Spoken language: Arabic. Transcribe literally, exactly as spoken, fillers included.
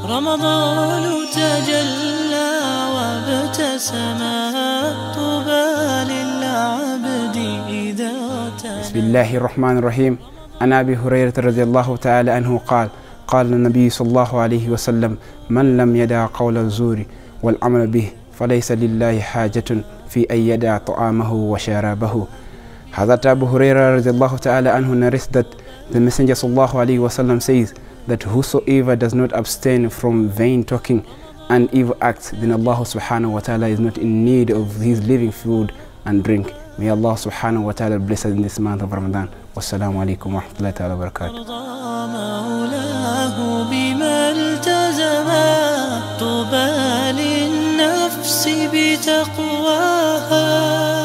رمضان تجلى وابتسم طوبى للعبد إذا تنام. بسم الله الرحمن الرحيم. عن أبي هريرة رضي الله تعالى عنه قال قال النبي صلى الله عليه وسلم: من لم يدع قول الزور والعمل به فليس لله حاجة في أن يدع طعامه وشرابه. Hazrat Abu Hurairah radiallahu ta'ala anhu narrates that the Messenger sallallahu alayhi wa sallam says that whosoever does not abstain from vain talking and evil acts, then Allah subhanahu wa ta'ala is not in need of his living food and drink. May Allah subhanahu wa ta'ala bless us in this month of Ramadan. Wassalamu alaikum wa rahmatullahi ta'ala wa barakatuh. طوبى للنفس بتقواها.